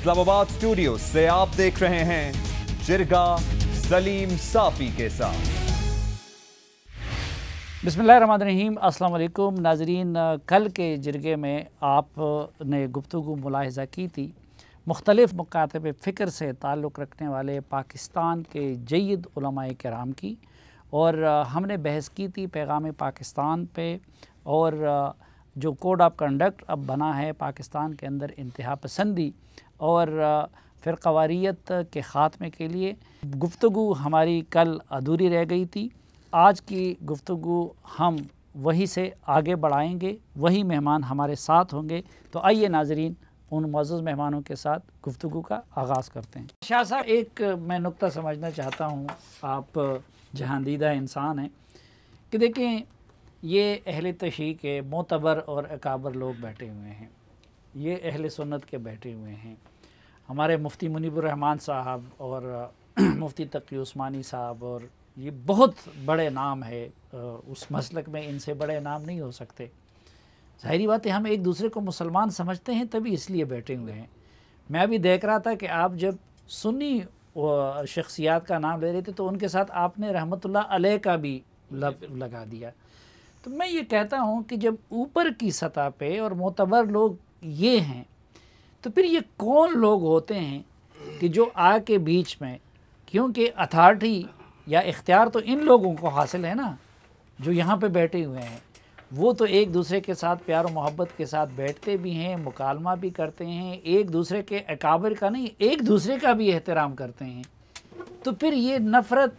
Islamabad studio से आप देख रहे हैं जिरगा सलीम साफी के साथ। बिस्मिल्लाहिर्रहमानिर्रहीम। अस्सलाम वालेकुम नाज़रीन, कल के जिरगे में आपने गुफ्तगू मुलाहिज़ा की थी मुख्तलिफ़ मकातब फ़िक्र से ताल्लुक़ रखने वाले पाकिस्तान के जय्यद उलमाए किराम की, और हमने बहस की थी पैगाम पाकिस्तान पे और जो कोड ऑफ कंडक्ट अब बना है पाकिस्तान के अंदर इंतहा पसंदी और फ़िरक़वारियत के ख़ात्मे के लिए। गुफ्तगू हमारी कल अधूरी रह गई थी। आज की गुफ्तगू हम वही से आगे बढ़ाएंगे, वही मेहमान हमारे साथ होंगे। तो आइए नाज़रीन, उन मुअज़्ज़ज़ मेहमानों के साथ गुफ्तगू का आगाज़ करते हैं। शाह साहब, एक मैं नुक्ता समझना चाहता हूँ, आप जहांदीदा इंसान हैं, कि देखें ये अहले तशरीह के मोतबर और अकाबर लोग बैठे हुए हैं, ये अहले सुन्नत के बैठे हुए हैं। हमारे मुफ्ती मुनीबुर रहमान साहब और मुफ्ती तक़ी उस्मानी साहब, और ये बहुत बड़े नाम है उस मसलक में, इनसे बड़े नाम नहीं हो सकते। ज़ाहिरी बात है, हम एक दूसरे को मुसलमान समझते हैं तभी इसलिए बैठे हुए हैं। मैं अभी देख रहा था कि आप जब सुन्नी शख्सियात का नाम ले रहे थे तो उनके साथ आपने रहमतुल्लाह अलैह का भी लगा दिया। तो मैं ये कहता हूँ कि जब ऊपर की सतह पे और मोतबर लोग ये हैं, तो फिर ये कौन लोग होते हैं कि जो आके बीच में, क्योंकि अथॉरिटी या इख्तियार तो इन लोगों को हासिल है ना जो यहाँ पे बैठे हुए हैं। वो तो एक दूसरे के साथ प्यार और मोहब्बत के साथ बैठते भी हैं, मुकालमा भी करते हैं, एक दूसरे के अकाबिर का नहीं, एक दूसरे का भी एहतराम करते हैं। तो फिर ये नफ़रत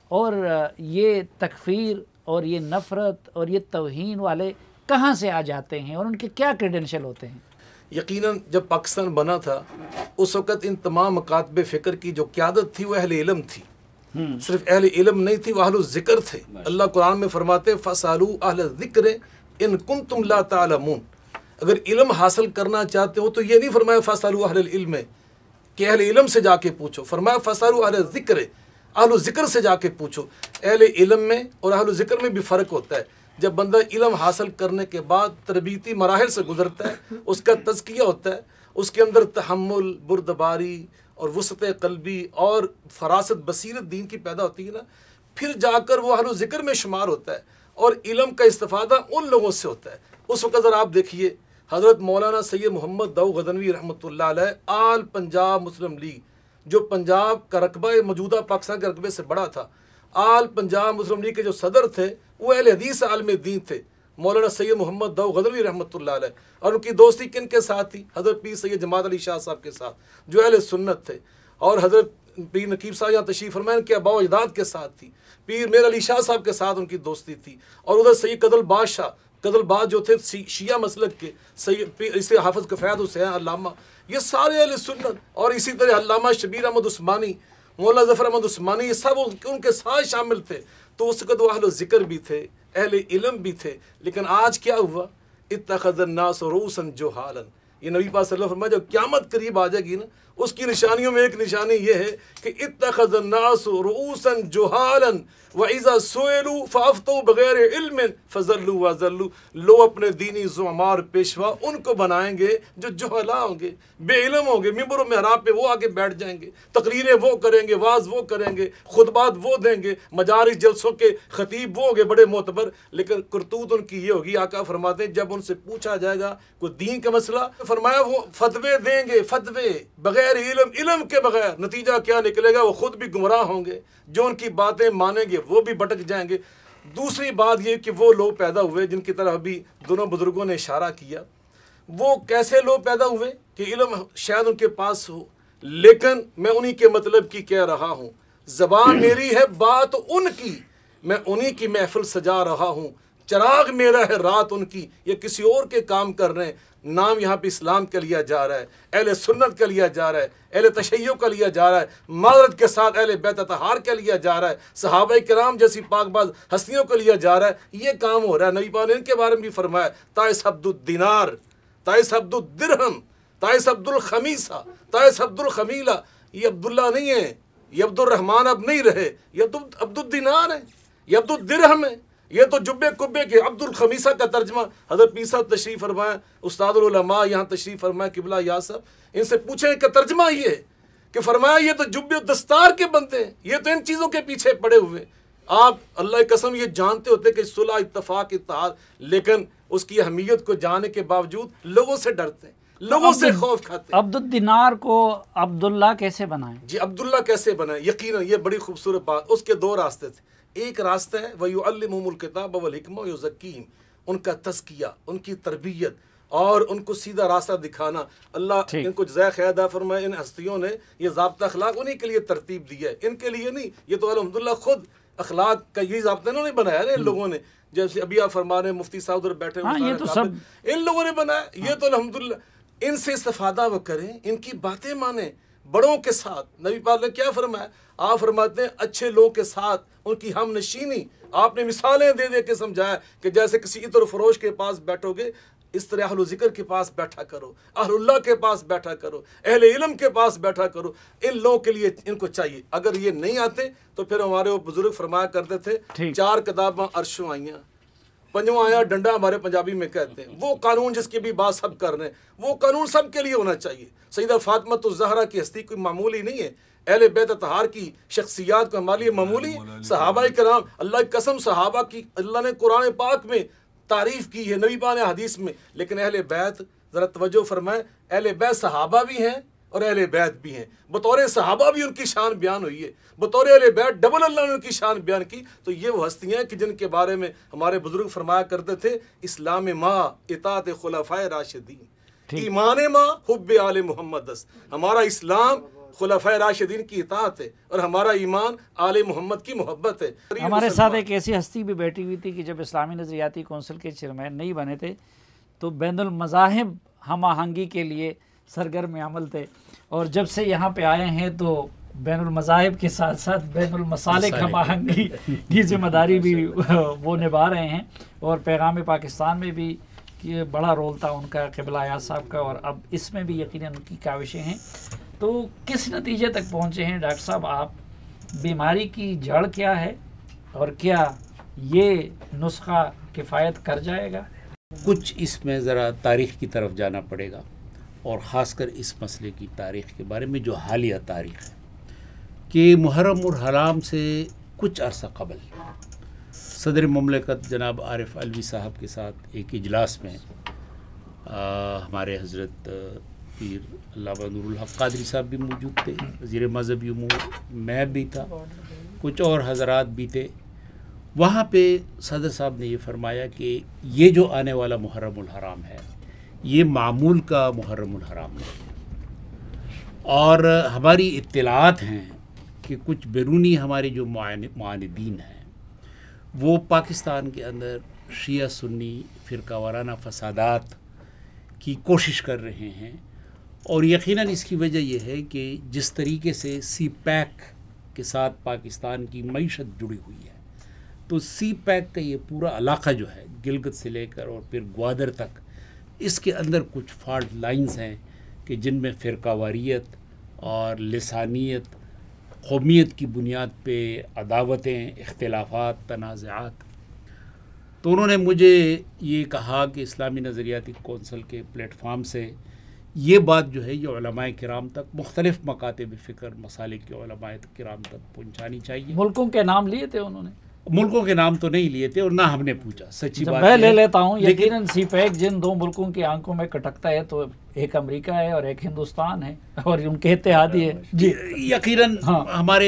और ये तकफ़ीर और ये नफ़रत और ये तौहीन वाले कहाँ से आ जाते हैं और उनके क्या क्रेडेंशियल होते हैं? यकीनन जब पाकिस्तान बना था उस वक़्त इन तमाम मकातब फ़िक्र की जो क़यादत थी वो अहले इल्म थी। सिर्फ अहले इल्म नहीं थी, वह अहलुल ज़िक्र थे। अल्लाह कुरान में फरमाते फ़स्अलू अहल ज़िक्र इन कुंतुम ला तालमून। अगर इल्म हासिल करना चाहते हो तो ये नहीं फरमाया फ़स्अलू अहल इल्म कि अहले इल्म से जाके पूछो, फरमाया फ़स्अलू अहल ज़िक्र, अहलुल ज़िक्र से जाके पूछो। अहले इल्म में और अहलुल ज़िक्र में भी फ़र्क होता है। जब बंदा इल्म हासिल करने के बाद तरबीती मराहिल से गुजरता है, उसका तज़किया होता है, उसके अंदर तहम्मुल, बुर्दबारी और वसत क़ल्बी और फ़रासत बसीरत दीन की पैदा होती है ना, फिर जाकर वो अहलुल ज़िक्र में शुमार होता है और इल्म का इस्तिफ़ादा उन लोगों से होता है। उस वक़्त अगर आप देखिए हज़रत मौलाना सैयद मोहम्मद दाऊद गज़नवी रहमतुल्लाह अलैह आल पंजाब मुस्लिम लीग, जो पंजाब का रकबा मौजूदा पाकिस्तान के रकबे से बड़ा था, आल पंजाब मुस्लिम लीग के जो सदर थे वो अहले हदीस आलम दीन थे, मौलाना सैयद मोहम्मद दाऊद गज़नवी रहमतुल्लाह अलैह। और उनकी दोस्ती किन के साथ थी? हज़रत पीर सैयद जमात अली शाह साहब के साथ जो अहले सुन्नत थे, और हज़रत पीर नकीब साहब यहाँ तशरीफ़ फरमाए के अबा अजदाद के साथ थी, पीर मेर अली शाह साहब के साथ उनकी दोस्ती थी। और उधर सैयद कदलबाज जो थे शिया मसलक के, सैयद इसे हाफ़िज़ कफ़ायत हुसैन अल्लामा, ये सारे अहले सुन्नत, और इसी तरह अल्लामा शबीर अहमद उस्मानी, मौला ज़फ़र अहमद उस्मानी, ये सब उनके साथ शामिल थे। तो उस वक़्त वो अहले ज़िक्र भी थे, अहले इल्म भी थे। लेकिन आज क्या हुआ? इत्तख़ज़न्नास रूसन जुहालन। ये नबी पाक सल्लल्लाहु अलैहि वसल्लम जब क़यामत करीब आ जाएगी ना, उसकी निशानियों में एक निशानी ये है कि इत्तख़ज़न्नास रूसन जुहालन व इज़ा सुइलू फ़अफ़्तू बग़ैर इल्मिन फ़ज़ल्लू वज़ल्लू। लो अपने दीनी ज़ुअमार पेशवा उनको बनाएंगे जो जुहला होंगे, बेइल्म होंगे, मिंबर मेहराब पे वो आके बैठ जाएंगे, तकरीरें वो करेंगे, वाज वो करेंगे, खुतबात वो देंगे, मजारिस जलसों के खतीब वो होंगे बड़े मोतबर, लेकिन करतूत उनकी ये होगी। आका फरमाते हैं जब उनसे पूछा जाएगा कोई दीन का मसला, फरमाया वो फतवे देंगे, फतवे बग़ैर इल्म, इल्म के बग़ैर। नतीजा क्या निकलेगा? वो खुद भी गुमराह होंगे, जो उनकी बातें मानेंगे वो भी भटक जाएंगे। दूसरी बात ये कि वो लोग पैदा हुए जिनकी तरफ अभी दोनों बुजुर्गों ने इशारा किया। वो कैसे लोग पैदा हुए कि इल्म शायद उनके पास हो, लेकिन मैं उन्हीं के मतलब की कह रहा हूँ। ज़बान मेरी है, बात उनकी, मैं उन्हीं की महफिल सजा रहा हूँ। चराग मेरा है, रात उनकी, ये किसी और के काम कर रहे हैं। नाम यहाँ पे इस्लाम का लिया जा रहा है, अहले सुन्नत का लिया जा रहा है, अहले तशय्युअ का लिया जा रहा है, मादरत के साथ अहले बैत अतहार का लिया जा रहा है, सहाबा किराम जैसी पाकबाज हस्तियों को लिया जा रहा है। ये काम हो रहा है। नबी पाक ने इनके बारे में भी फरमाया ताइस अब्दुल दिनार, ताइस अब्दुल दिरहम, ताइस अब्दुल खमीसा, ताइस अब्दुल खमीला। ये अब्दुल्ला नहीं है, ये अब्दुल रहमान अब नहीं रहे, ये अब्दुल दिनार है, ये अब्दुल दिरहम है, یہ تو جبے کبے کے عبد الخمیسہ کا ترجمہ حضرت پیر صاحب تشریف فرمائیں، استاد العلماء یہاں تشریف فرمائیں، قبلہ یا صاحب، ان سے پوچھیں کہ ترجمہ یہ ہے کہ فرمایا یہ تو جبے دستار کے بنتے ہیں، یہ تو ان چیزوں کے پیچھے پڑے ہوئے. آپ اللہ کی قسم یہ جانتے ہوتے کہ صلح، اتفاق، اتحاد، لیکن اس کی اہمیت کو جاننے کے باوجود لوگوں سے ڈرتے ہیں، لوگوں سے خوف کھاتے ہیں. عبد الدینار کو عبداللہ کیسے بنائیں؟ جی عبداللہ کیسے بنائیں؟ یقیناً یہ بڑی خوبصورت بات. اس کے دو راستے تھے. ایک راستہ ہے وَيُعَلِّمُهُمُ الْكِتَابَ وَالْحِكْمَةَ وَيُزَكِّيهِمْ، ان کا تزکیہ، ان کی تربیت اور ان کو سیدھا راستہ دکھانا. اللہ ان کو جزائے خیر عطا فرمائے. ان ہستیوں نے یہ ضابطہ اخلاق انہی کے لیے ترتیب دی ہے، ان کے لیے نہیں. یہ تو الحمدللہ خود اخلاق کا یہی ضابطہ انہوں نے بنایا نا ان لوگوں نے. جیسے ابھی آپ فرما رہے ہیں مفتی صاحب ادھر بیٹھے ہوئے، یہ تو سب ان لوگوں نے بنایا. یہ تو الحمدللہ ان سے استفادہ وہ کریں، ان کی باتیں مانیں بڑوں کے ساتھ. نبی پاک نے کیا فرمایا؟ آپ فرماتے ہیں اچھے لوگوں کے ساتھ ان کی ہم نشینی. آپ نے مثالیں دے دے کے سمجھایا کہ جیسے کسی عطر فروش کے پاس بیٹھو گے اس طرح اہل ذکر کے پاس بیٹھا کرو، اہل اللہ کے پاس بیٹھا کرو، اہل علم کے پاس بیٹھا کرو. ان لوگوں کے لیے ان کو چاہیے. اگر یہ نہیں آتے تو پھر ہمارے وہ بزرگ فرمایا کرتے تھے 4 کتاباں عرشوں آئیاں، 5واں آیا ڈنڈا ہمارے پنجابی میں کہتے ہیں. وہ قانون جس کی بھی بات سب کر رہے ہیں، وہ قانون سب کے لیے ہونا چاہیے. سیدہ فاطمہ الزہرا کی ہستی کوئی معمولی نہیں ہے. اہل بیت اطہار کی شخصیات کو ہمارے لیے معمولی. صحابہ کرام، اللہ کی قسم صحابہ کی اللہ نے قرآن پاک میں تعریف کی ہے، نبی پاک نے حدیث میں. لیکن اہل بیت ذرا توجہ فرمائیں، اہل بیت صحابہ بھی ہیں اور اہل بیت بھی ہیں. بطور صحابہ بھی ان کی شان بیان ہوئی ہے، بطور اہل بیت ڈبل اللہ نے ان کی شان بیان کی. تو یہ وہ ہستیاں ہیں کہ جن کے بارے میں ہمارے بزرگ فرمایا کرتے تھے اسلام ما اطاعت خلفائے راشدین، ایمان ما حب آل محمد. ہمارا اسلام خلفائے راشدین کی اطاعت ہے اور ہمارا ایمان آل محمد کی محبت ہے. ہمارے ساتھ ایک ایسی ہستی بھی بیٹھی ہوئی تھی کہ جب اسلامی نظریاتی کونسل کے چیئرمین نہیں بنے تھے تو بین المذاہب ہم آہنگی کے لیے سرگرم عمل تھے، اور جب سے یہاں پہ آئے ہیں تو بین المذاہب کے ساتھ ساتھ بین المسالک ہم آہنگی کی ذمہ داری بھی وہ نبھا رہے ہیں. اور پیغام پاکستان میں بھی یہ بڑا رول تھا ان کا، قبلہ اعیاض صاحب کا، اور اب اس میں بھی یقیناً ان کی کاوشیں ہیں. تو کس نتیجے تک پہنچے ہیں ڈاکٹر صاحب آپ؟ بیماری کی جڑ کیا ہے اور کیا یہ نسخہ کفایت کر جائے گا؟ کچھ اس میں ذرا تاریخ کی طرف جانا پڑے گا، اور خاص کر اس مسئلے کی تاریخ کے بارے میں جو حالیہ تاریخ ہے کہ محرم الحرام سے کچھ عرصہ قبل صدر مملکت جناب عارف علوی صاحب کے ساتھ ایک اجلاس میں ہمارے حضرت پیر علامہ نور الحق قادری صاحب بھی موجود تھے، وزیر مذہبی امور، میں بھی تھا، کچھ اور حضرات بھی تھے. وہاں پہ صدر صاحب نے یہ فرمایا کہ یہ جو آنے والا محرم الحرام ہے یہ معمول کا محرم الحرام ہے، اور ہماری اطلاعات ہیں کہ کچھ بیرونی ہمارے جو معاندین ہیں وہ پاکستان کے اندر شیعہ سنی فرقہ وارانہ فسادات کی کوشش کر رہے ہیں. اور یقیناً اس کی وجہ یہ ہے کہ جس طریقے سے سی پیک کے ساتھ پاکستان کی معیشت جڑی ہوئی ہے، تو سی پیک کا یہ پورا علاقہ جو ہے گلگت سے لے کر اور پھر گوادر تک، اس کے اندر کچھ فالٹ لائنز ہیں کہ جن میں فرقہ واریت اور لسانیت، قومیت کی بنیاد پہ عداوتیں، اختلافات، تنازعات. تو انہوں نے مجھے یہ کہا کہ اسلامی نظریاتی کونسل کے پلیٹ فارم سے یہ بات جو ہے یہ علماء کرام تک، مختلف مکاتب فکر مسالک کے علماء کرام تک پہنچانی چاہیے. ملکوں کے نام لیے تھے انہوں نے؟ ملکوں کے نام تو نہیں لیے تھے اور نہ ہم نے پوچھا، سچی بات میں لے لیتا ہوں. یقیناً سی پیک جن 2 ملکوں کی آنکھوں میں کٹکتا ہے تو ایک امریکہ ہے اور ایک ہندوستان ہے اور ان کے اتحادی ہے. جی یقیناً ہمارے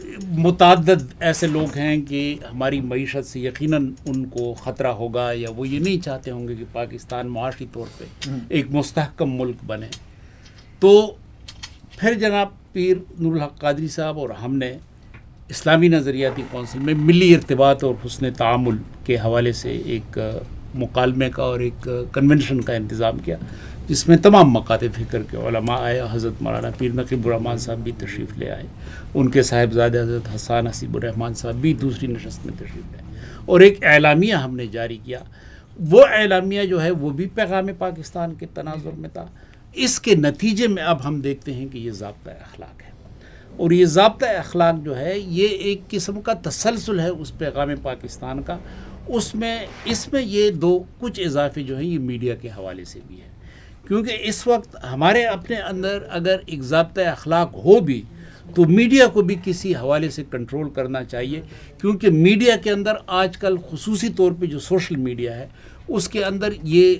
متعدد ایسے لوگ ہیں کہ ہماری معیشت سے یقیناً ان کو خطرہ ہوگا، یا وہ یہ نہیں چاہتے ہوں گے کہ پاکستان معاشی طور پہ ایک مستحکم ملک بنے. تو پھر جناب پیر نور الحق قادری صاحب اور ہم نے اسلامی نظریاتی کونسل میں ملی ارتباط اور حسن تعامل کے حوالے سے ایک مکالمے کا اور ایک کنونشن کا انتظام کیا، جس میں تمام مکاتب فکر کے علماء آئے. حضرت مولانا پیر نقیب الرحمان صاحب بھی تشریف لے آئے، ان کے صاحبزادے حضرت حسان حسیب الرحمان صاحب بھی دوسری نشست میں تشریف لے آئے، اور ایک اعلامیہ ہم نے جاری کیا. وہ اعلامیہ جو ہے وہ بھی پیغام پاکستان کے تناظر میں تھا. اس کے نتیجے میں اب ہم دیکھتے ہیں کہ یہ ضابطہ اخلاق ہے، اور یہ ضابطہ اخلاق جو ہے یہ ایک قسم کا تسلسل ہے اس پیغام پاکستان کا، اس میں یہ کچھ اضافے جو ہیں یہ میڈیا کے حوالے سے بھی ہیں، کیونکہ اس وقت ہمارے اپنے اندر اگر ایک ضابطۂ اخلاق ہو بھی تو میڈیا کو بھی کسی حوالے سے کنٹرول کرنا چاہیے، کیونکہ میڈیا کے اندر آج کل خصوصی طور پہ جو سوشل میڈیا ہے اس کے اندر یہ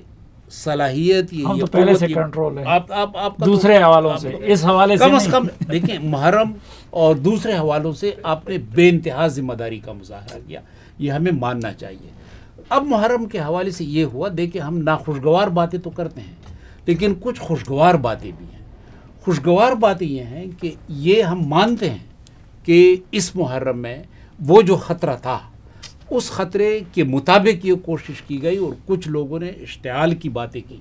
صلاحیت ہم تو پہلے سے کنٹرول ہے آپ دوسرے حوالوں سے، اس حوالے سے کم از کم دیکھیں محرم اور دوسرے حوالوں سے آپ نے بے انتہا ذمہ داری کا مظاہرہ کیا، یہ ہمیں ماننا چاہیے۔ اب محرم کے حوالے سے یہ ہوا، دیکھیں ہم ناخوشگوار باتیں تو کرتے ہیں لیکن کچھ خوشگوار باتیں بھی ہیں۔ خوشگوار باتیں یہ ہیں کہ یہ ہم مانتے ہیں کہ اس محرم میں وہ جو خطرہ تھا اس خطرے کے مطابق یہ کوشش کی گئی اور کچھ لوگوں نے اشتعال کی باتیں کی،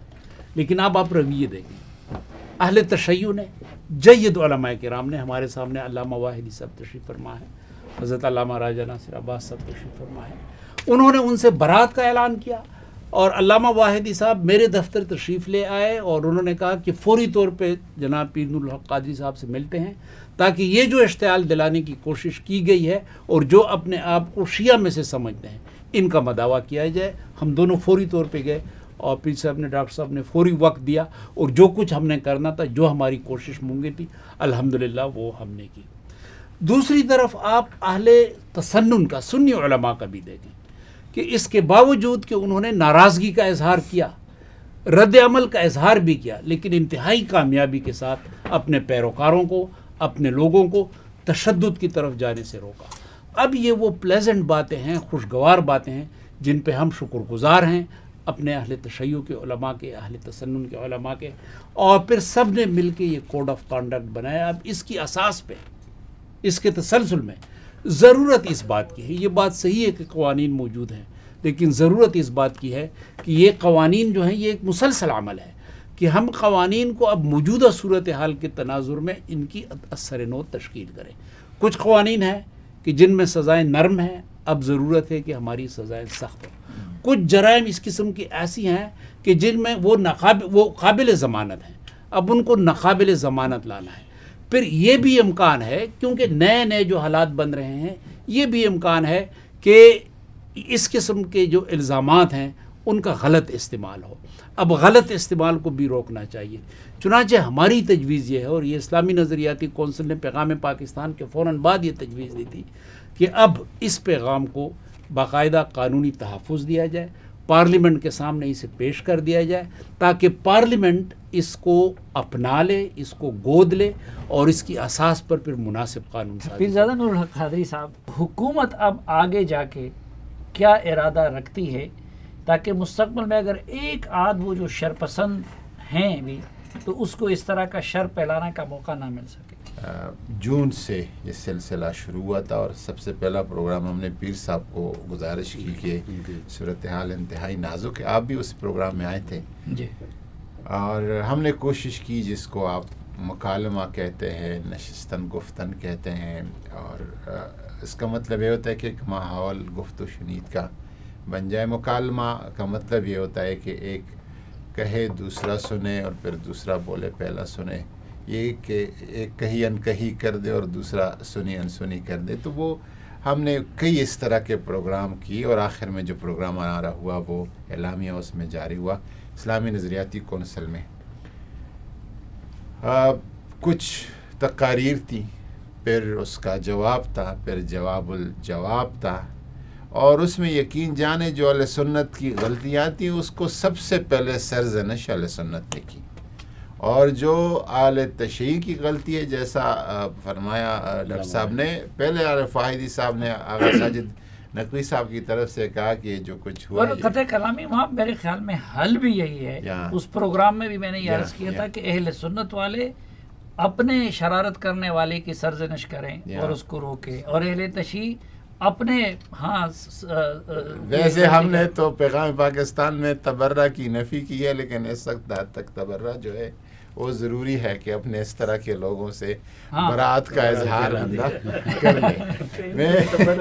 لیکن اب آپ رویے دیکھیں، اہل تشیع نے، جید علماء کرام نے، ہمارے سامنے علامہ واحدی صاحب تشریف فرما ہے، حضرت علامہ راجہ ناصر عباس صاحب تشریف فرما ہے، انہوں نے ان سے برات کا اعلان کیا، اور علامہ واحدی صاحب میرے دفتر تشریف لے آئے اور انہوں نے کہا کہ فوری طور پہ جناب پیر نور الحق قادری صاحب سے ملتے ہیں تاکہ یہ جو اشتعال دلانے کی کوشش کی گئی ہے اور جو اپنے آپ کو شیعہ میں سے سمجھتے ہیں ان کا مداوع کیا جائے۔ ہم دونوں فوری طور پہ گئے اور پیر صاحب نے، ڈاکٹر صاحب نے فوری وقت دیا اور جو کچھ ہم نے کرنا تھا، جو ہماری کوشش ممکن تھی، الحمدللہ وہ ہم نے کی۔ دوسری طرف آپ اہل تسنن کا، سنی علماء کا بھی دیکھیں کہ اس کے باوجود کہ انہوں نے ناراضگی کا اظہار کیا، رد عمل کا اظہار بھی کیا، لیکن انتہائی کامیابی کے ساتھ اپنے پیروکاروں کو، اپنے لوگوں کو تشدد کی طرف جانے سے روکا۔ اب یہ وہ پلیزنٹ باتیں ہیں، خوشگوار باتیں ہیں جن پہ ہم شکر گزار ہیں اپنے اہل تشیع کے علماء کے، اہل تسنن کے علماء کے، اور پھر سب نے مل کے یہ کوڈ آف کانڈکٹ بنایا۔ اب اس کی اساس پہ، اس کے تسلسل میں ضرورت اس بات کی ہے، یہ بات صحیح ہے کہ قوانین موجود ہیں، لیکن ضرورت اس بات کی ہے کہ یہ قوانین جو ہیں یہ ایک مسلسل عمل ہے کہ ہم قوانین کو اب موجودہ صورتحال کے تناظر میں ان کی اثر نو تشکیل کریں۔ کچھ قوانین ہیں کہ جن میں سزائیں نرم ہیں، اب ضرورت ہے کہ ہماری سزائیں سخت ہوں۔ کچھ جرائم اس قسم کی ایسی ہیں کہ جن میں وہ قابل ضمانت ہیں، اب ان کو ناقابل ضمانت لانا ہے۔ پھر یہ بھی امکان ہے، کیونکہ نئے نئے جو حالات بن رہے ہیں، یہ بھی امکان ہے کہ اس قسم کے جو الزامات ہیں ان کا غلط استعمال ہو۔ اب غلط استعمال کو بھی روکنا چاہیے۔ چنانچہ ہماری تجویز یہ ہے، اور یہ اسلامی نظریاتی کونسل نے پیغام پاکستان کے فوراً بعد یہ تجویز دی تھی کہ اب اس پیغام کو باقاعدہ قانونی تحفظ دیا جائے، پارلیمنٹ کے سامنے اسے پیش کر دیا جائے تاکہ پارلیمنٹ اس کو اپنا لے، اس کو گود لے اور اس کی اساس پر پھر مناسب قانون سازی۔ پیرزادہ نور الحق قادری صاحب، حکومت اب آگے جا کے کیا ارادہ رکھتی ہے تاکہ مستقبل میں اگر ایک آدھ وہ جو شرپسند ہیں بھی تو اس کو اس طرح کا شر پھیلانے کا موقع نہ مل سکے؟ جون سے یہ سلسلہ شروع ہوا تھا اور سب سے پہلا پروگرام ہم نے پیر صاحب کو گزارش کی کہ صورتحال انتہائی نازک ہے، آپ بھی اس پروگرام میں آئے تھے جی، اور ہم نے کوشش کی جس کو آپ مکالمہ کہتے ہیں، نشستن گفتن کہتے ہیں، اور اس کا مطلب یہ ہوتا ہے کہ ایک ماحول گفت و شنید کا بن جائے۔ مکالمہ کا مطلب یہ ہوتا ہے کہ ایک کہے دوسرا سنے اور پھر دوسرا بولے پہلا سنے، یہ کہ ایک کہی انکہی کر دے اور دوسرا سنی انسنی کر دے۔ تو وہ ہم نے کئی اس طرح کے پروگرام کی اور آخر میں جو پروگرام ہمارا ہوا وہ اعلامیہ اس میں جاری ہوا اسلامی نظریاتی کونسل میں۔ کچھ تقاریر تھیں، پھر اس کا جواب تھا، پھر جواب الجواب تھا، اور اس میں یقین جانے جو اہل سنت کی غلطیاں تھیں اس کو سب سے پہلے سرزنش اہل سنت نے کی، اور جو اہل تشیع کی غلطی ہے جیسا فرمایا ڈاکٹر صاحب نے، پہلے عارف واحدی صاحب نے آغا ساجد نقوی صاحب کی طرف سے کہا کہ جو کچھ ہوا، اور قطع کلامی وہاں میرے خیال میں حل بھی یہی ہے۔ اس پروگرام میں بھی میں نے یہ عرض کیا تھا کہ اہل سنت والے اپنے شرارت کرنے والے کی سرزنش کریں اور اس کو روکیں، اور اہل تشیع اپنے ویسے ہم نے تو پیغام پاکستان میں تبرہ کی نفی کی ہے، لیکن اس وقت حد تک تبرہ جو ہے وہ ضروری ہے کہ اپنے اس طرح کے لوگوں سے برات کا اظہار کر لیں۔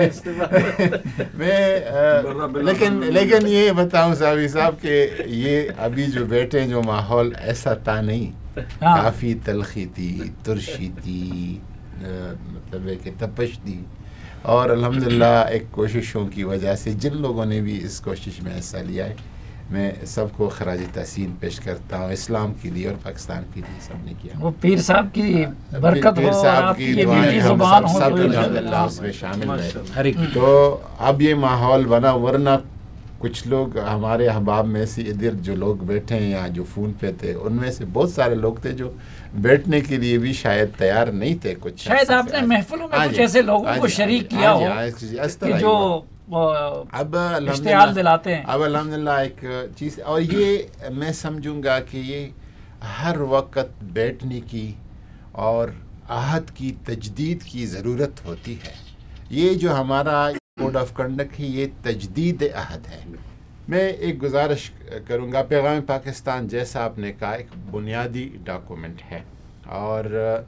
لیکن یہ بتاؤں صاحبی صاحب کہ یہ ابھی جو بیٹھے جو ماحول ایسا تھا نہیں، کافی تلخی تھی، ترشی تھی، مطلب ہے کہ تپش تھی، اور الحمدللہ ایک کوششوں کی وجہ سے جن لوگوں نے بھی اس کوشش میں حصہ لیا ہے میں سب کو خراج تحسین پیش کرتا ہوں، اسلام کے لیے اور پاکستان کے لیے سب نے کیا۔ وہ پیر صاحب کی برکت پیر ہو اور صاحب آپ کی کی یہ دعائیں میٹھی ہم زبان ہو سب تو الحمدللہ اس میں شامل ہے۔ ہر ایک تو اب یہ ماحول بنا، ورنہ کچھ لوگ ہمارے احباب میں سے ادھر جو لوگ بیٹھے ہیں یا جو فون پہ تھے ان میں سے بہت سارے لوگ تھے جو بیٹھنے کے لیے بھی شاید تیار نہیں تھے۔ کچھ شاید آپ نے محفلوں میں کچھ ایسے لوگوں کو شریک کیا ہو کہ جو اب اشتعال دلاتے ہیں۔ اب الحمدللہ ایک چیز، اور یہ میں سمجھوں گا کہ یہ ہر وقت بیٹھنے کی اور عہد کی تجدید کی ضرورت ہوتی ہے۔ یہ جو ہمارا کوڈ آف کنڈکٹ ہے یہ تجدید عہد ہے۔ میں ایک گزارش کروں گا، پیغام پاکستان جیسا آپ نے کہا ایک بنیادی ڈاکومنٹ ہے، اور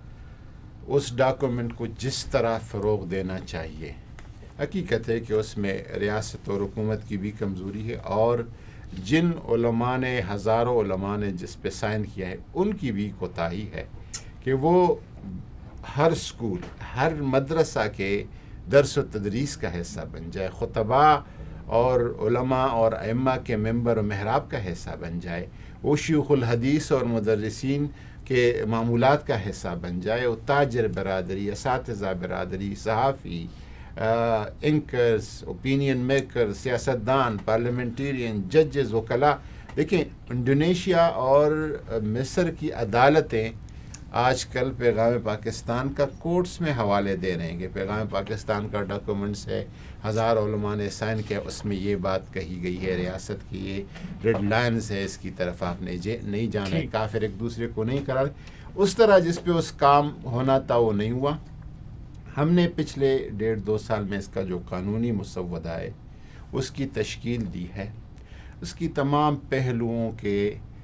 اس ڈاکومنٹ کو جس طرح فروغ دینا چاہیے، حقیقت ہے کہ اس میں ریاست اور حکومت کی بھی کمزوری ہے، اور جن علماء نے، ہزاروں علماء نے جس پہ سائن کیا ہے ان کی بھی کوتاہی ہے کہ وہ ہر سکول، ہر مدرسہ کے درس و تدریس کا حصہ بن جائے، خطباء اور علماء اور ائمہ کے ممبر و محراب کا حصہ بن جائے، وہ شیوخ الحدیث اور مدرسین کے معمولات کا حصہ بن جائے، وہ تاجر برادری، اساتذہ برادری، صحافی، اینکرز، اوپینین میکر، سیاستدان، پارلیمنٹیرین، ججز، وکلاء۔ دیکھیں انڈونیشیا اور مصر کی عدالتیں آج کل پیغام پاکستان کا کورٹس میں حوالے دے رہے ہیں کہ پیغام پاکستان کا ڈاکومنٹس ہے، ہزار علماء نے سائن کیا، اس میں یہ بات کہی گئی ہے، ریاست کی یہ ریڈ لائنز ہے، اس کی طرف آپ نہیں جانا ہے، کافر ایک دوسرے کو نہیں قرار۔ اس طرح جس پہ اس کام ہونا تھا وہ نہیں ہوا۔ ہم نے پچھلے 1.5-2 سال میں اس کا جو قانونی مسودہ ہے اس کی تشکیل دی ہے، اس کی تمام پہلوؤں کے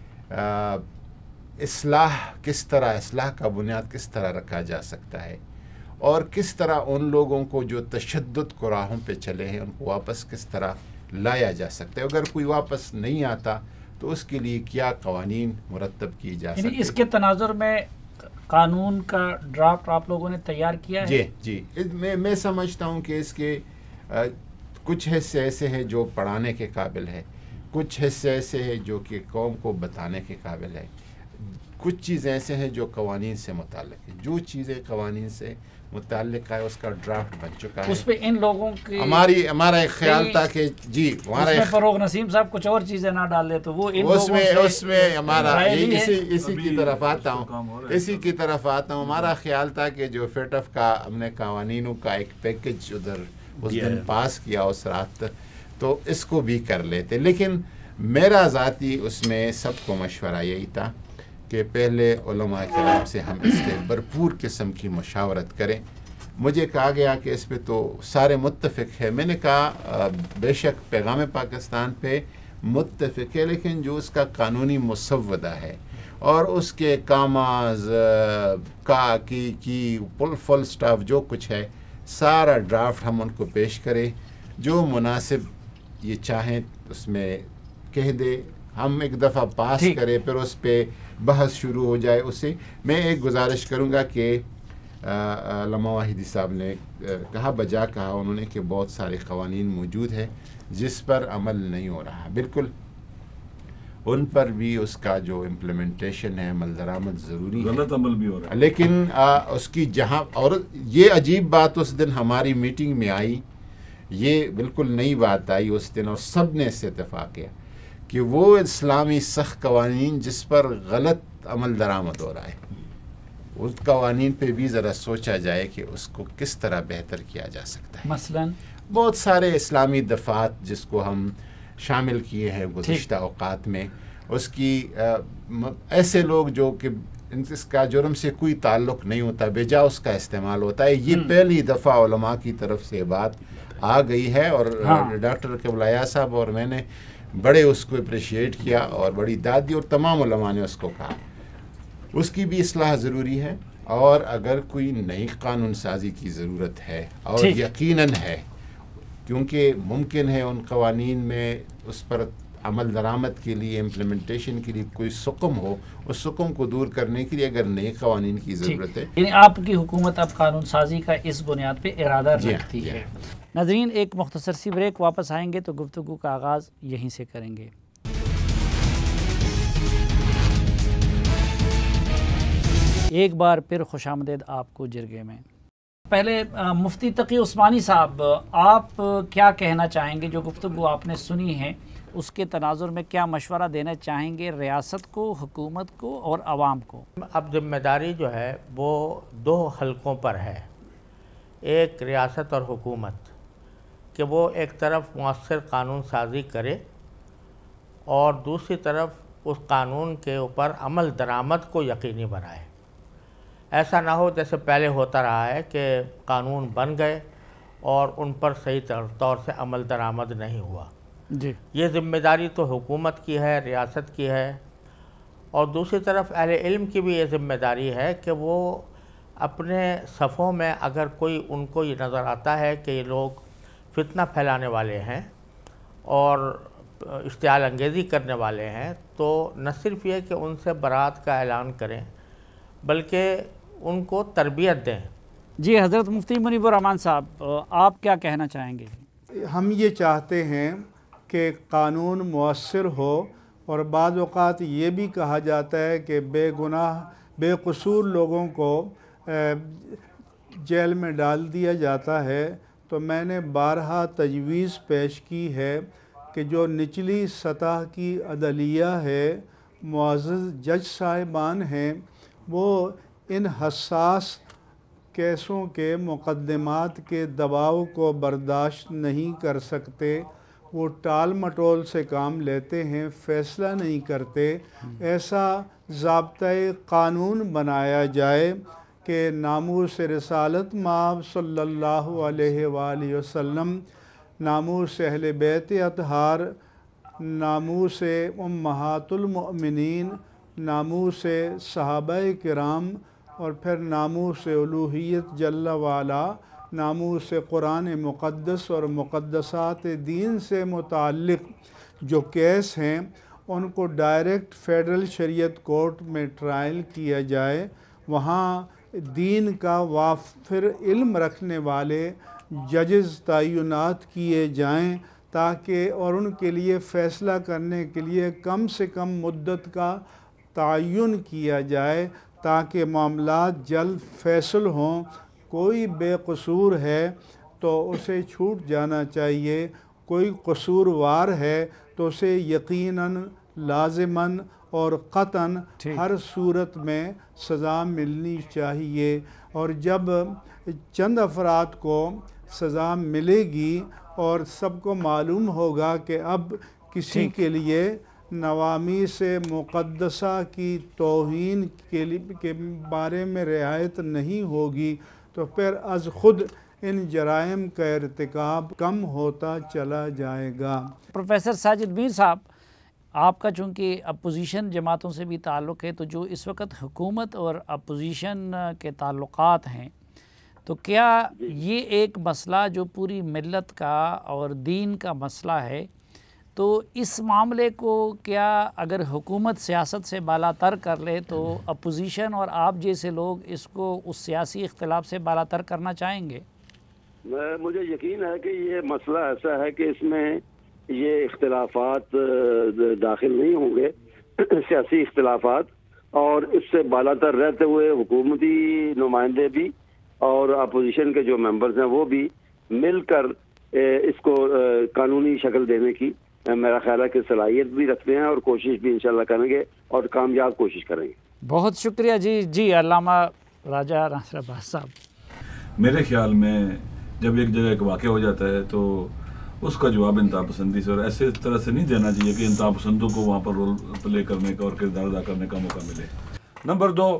اصلاح کا بنیاد کس طرح رکھا جا سکتا ہے، اور کس طرح ان لوگوں کو جو تشدد کو راہوں پہ چلے ہیں ان کو واپس کس طرح لایا جا سکتا ہے، اگر کوئی واپس نہیں آتا تو اس کے لیے کیا قوانین مرتب کی جا سکتے ہیں۔ اس کے تناظر میں قانون کا ڈرافٹ آپ لوگوں نے تیار کیا ہے؟ جی میں سمجھتا ہوں کہ اس کے کچھ حصے ایسے ہیں جو پڑھانے کے قابل ہے، کچھ حصے ایسے ہیں جو کہ قوم کو بتانے کے قابل ہے، کچھ چیزیں ایسے ہیں جو قوانین سے متعلق ہیں۔ جو چیزیں قوانین سے متعلق ہے اس کا ڈرافٹ بن چکا ہے۔ اس پہ ان لوگوں کی ہمارا ایک خیال تھا کہ ہمارا فروغ نسیم صاحب کچھ اور چیزیں نہ ڈال دے تو وہ اس میں ہمارا اسی کی طرف آتا ہوں ہمارا خیال تھا کہ جو فیٹف کا ہم نے قوانینوں کا ایک پیکج ادھر اس دن پاس کیا اس رات، تو اس کو بھی کر لیتے، لیکن میرا ذاتی اس میں سب کو مشورہ یہی تھا کہ پہلے علماء کرام سے ہم اس پہ بھرپور قسم کی مشاورت کریں۔ مجھے کہا گیا کہ اس پہ تو سارے متفق ہے، میں نے کہا بے شک پیغام پاکستان پہ متفق ہے، لیکن جو اس کا قانونی مسودہ ہے اور اس کے کاماز کی فل سٹاف جو کچھ ہے سارا ڈرافٹ ہم ان کو پیش کریں، جو مناسب یہ چاہیں اس میں کہہ دے، ہم ایک دفعہ پاس کریں پھر اس پہ بحث شروع ہو جائے۔ اسے میں ایک گزارش کروں گا کہ علامہ واحدی صاحب نے بجا کہا انہوں نے کہ بہت سارے قوانین موجود ہیں جس پر عمل نہیں ہو رہا، بالکل ان پر بھی اس کا جو امپلیمنٹیشن ہے عمل درآمد ضروری ہے، غلط عمل بھی ہو رہا ہے، لیکن اس کی جہاں، اور یہ عجیب بات اس دن ہماری میٹنگ میں آئی، یہ بالکل نئی بات آئی اس دن اور سب نے اس سے اتفاق کیا کہ وہ اسلامی سخت قوانین جس پر غلط عمل درآمد ہو رہا ہے اس قوانین پہ بھی ذرا سوچا جائے کہ اس کو کس طرح بہتر کیا جا سکتا ہے۔ مثلا بہت سارے اسلامی دفعات جس کو ہم شامل کیے ہیں گزشتہ اوقات میں، اس کی ایسے لوگ جو کہ اس کا جرم سے کوئی تعلق نہیں ہوتا بجا اس کا استعمال ہوتا ہے، یہ پہلی دفعہ علماء کی طرف سے بات آ گئی ہے، اور ڈاکٹر قبلہ صاحب اور میں نے بڑے اس کو اپریشیٹ کیا اور بڑی داد دی، اور تمام علماء نے اس کو کہا اس کی بھی اصلاح ضروری ہے، اور اگر کوئی نئی قانون سازی کی ضرورت ہے اور یقیناً ہے، کیونکہ ممکن ہے ان قوانین میں اس پر عمل درآمد کے لیے، امپلیمنٹیشن کے لیے کوئی سقم ہو، اس سقم کو دور کرنے کے لیے اگر نئے قوانین کی ضرورت ہے. یعنی آپ کی حکومت اب قانون سازی کا اس بنیاد پہ ارادہ رکھتی ہے. ناظرین ایک مختصر سی بریک، واپس آئیں گے تو گفتگو کا آغاز یہیں سے کریں گے. ایک بار پھر خوش آمدید آپ کو جرگے میں. پہلے مفتی تقی عثمانی صاحب، آپ کیا کہنا چاہیں گے؟ جو گفتگو آپ نے سنی ہے اس کے تناظر میں کیا مشورہ دینا چاہیں گے ریاست کو، حکومت کو اور عوام کو؟ اب ذمہ داری جو ہے وہ دو حلقوں پر ہے، ایک ریاست اور حکومت، کہ وہ ایک طرف مؤثر قانون سازی کرے اور دوسری طرف اس قانون کے اوپر عمل درآمد کو یقینی بنائے. ایسا نہ ہو جیسے پہلے ہوتا رہا ہے کہ قانون بن گئے اور ان پر صحیح طور سے عمل درآمد نہیں ہوا. جی، یہ ذمہ داری تو حکومت کی ہے، ریاست کی ہے، اور دوسری طرف اہل علم کی بھی یہ ذمہ داری ہے کہ وہ اپنے صفوں میں اگر کوئی ان کو یہ نظر آتا ہے کہ یہ لوگ فتنہ پھیلانے والے ہیں اور اشتعال انگیزی کرنے والے ہیں، تو نہ صرف یہ کہ ان سے برات کا اعلان کریں بلکہ ان کو تربیت دیں. جی حضرت مفتی منیب الرحمان صاحب، آپ کیا کہنا چاہیں گے؟ ہم یہ چاہتے ہیں کہ قانون مؤثر ہو، اور بعض اوقات یہ بھی کہا جاتا ہے کہ بے گناہ بے قصور لوگوں کو جیل میں ڈال دیا جاتا ہے. تو میں نے بارہا تجویز پیش کی ہے کہ جو نچلی سطح کی عدلیہ ہے، معزز جج صاحبان ہیں، وہ ان حساس کیسوں کے مقدمات کے دباؤ کو برداشت نہیں کر سکتے. وہ ٹال مٹول سے کام لیتے ہیں، فیصلہ نہیں کرتے. ایسا ضابطۂ قانون بنایا جائے کہ ناموس رسالت مآب صلی اللہ علیہ وآلہ وسلم، ناموس اہل بیت اطہار، ناموس امہات المؤمنین، ناموس صحابہ کرام، اور پھر ناموس الوہیت جل وعلا، ناموس قرآن مقدس اور مقدسات دین سے متعلق جو کیس ہیں ان کو ڈائریکٹ فیڈرل شریعت کورٹ میں ٹرائل کیا جائے. وہاں دین کا وافر علم رکھنے والے ججز تعینات کیے جائیں تاکہ اور ان کے لیے فیصلہ کرنے کے لیے کم سے کم مدت کا تعین کیا جائے تاکہ معاملات جلد فیصل ہوں. کوئی بے قصور ہے تو اسے چھوٹ جانا چاہیے، کوئی قصوروار ہے تو اسے یقیناً، لازماً اور قطعاً ہر صورت میں سزا ملنی چاہیے. اور جب چند افراد کو سزا ملے گی اور سب کو معلوم ہوگا کہ اب کسی کے لیے نوامیس مقدسہ کی توہین کے بارے میں رعایت نہیں ہوگی، تو پھر از خود ان جرائم کا ارتکاب کم ہوتا چلا جائے گا. پروفیسر ساجد میر صاحب، آپ کا چونکہ اپوزیشن جماعتوں سے بھی تعلق ہے، تو جو اس وقت حکومت اور اپوزیشن کے تعلقات ہیں، تو کیا یہ ایک مسئلہ جو پوری ملت کا اور دین کا مسئلہ ہے، تو اس معاملے کو کیا اگر حکومت سیاست سے بالا تر کر لے تو اپوزیشن اور آپ جیسے لوگ اس کو اس سیاسی اختلاف سے بالا تر کرنا چاہیں گے؟ مجھے یقین ہے کہ یہ مسئلہ ایسا ہے کہ اس میں یہ اختلافات داخل نہیں ہوں گے، سیاسی اختلافات، اور اس سے بالا تر رہتے ہوئے حکومتی نمائندے بھی اور اپوزیشن کے جو ممبرز ہیں وہ بھی مل کر اس کو قانونی شکل دینے کی میرا خیال ہے کہ صلاحیت بھی رکھتے ہیں اور کوشش بھی انشاءاللہ کریں گے اور کامیاب کوشش کریں گے. بہت شکریہ. جی علامہ راجہ ناصر عباس صاحب، میرے خیال میں جب ایک جگہ ایک واقعہ ہو جاتا ہے تو اس کا جواب انتہا پسندی سے اور ایسے طرح سے نہیں دینا چاہیے کہ انتہا پسندوں کو وہاں پر رول پلے کرنے کا اور کردار ادا کرنے کا موقع ملے. نمبر 2،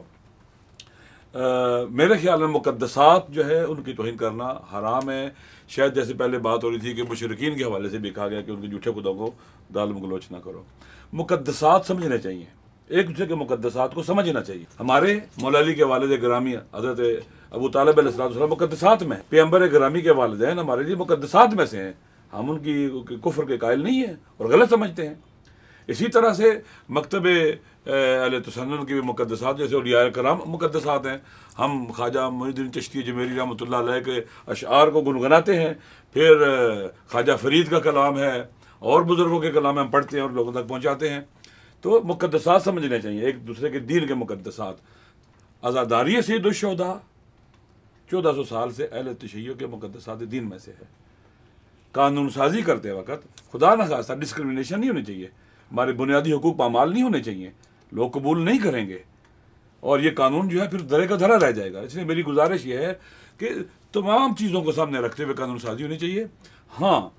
میرے خیال میں مقدسات جو ہے ان کی توہین کرنا حرام ہے. شاید جیسے پہلے بات ہو رہی تھی کہ مشرکین کے حوالے سے بھی کہا گیا کہ ان کے جھوٹے خدا کو گال گلوچ نہ کرو. مقدسات سمجھنے چاہیے، ایک دوسرے کے مقدسات کو سمجھنا چاہیے. ہمارے مولا علی کے والد گرامی حضرت ابو طالب علیہ السلام مقدسات میں، پیغمبر گرامی کے والدین ہمارے لیے مقدسات میں سے ہیں. ہم ان کی کفر کے قائل نہیں ہیں اور غلط سمجھتے ہیں. इसी तरह से मकतब अहले तसन्नुन की भी मुक़द्दसात जैसे औलिया कराम मुक़द्दसात हैं। हम ख्वाजा मोइनुद्दीन चिश्ती जमेरी रहमतुल्लाह अलैह के अशआर को गुनगुनाते हैं, फिर ख्वाजा फरीद का कलाम है और बुज़ुर्गों के कलाम हम पढ़ते हैं और लोगों तक पहुँचाते हैं। तो मुक़द्दसात समझने चाहिए, एक दूसरे के दीन के मुक़द्दसात। आज़ादारी सैयदुश्शुहदा 1400 साल से अहले तशय्युअ के मुक़द्दसात दीन में से है। कानून साजी करते वक्त खुदा न खास्ता डिस्क्रिमिनेशन नहीं होनी चाहिए, हमारे बुनियादी हुकूक पामाल नहीं होने चाहिए, लोग कबूल नहीं करेंगे और ये कानून जो है फिर धरे का धरा रह जाएगा। इसलिए मेरी गुजारिश ये है कि तमाम चीज़ों को सामने रखते हुए कानून साजी होनी चाहिए। हाँ,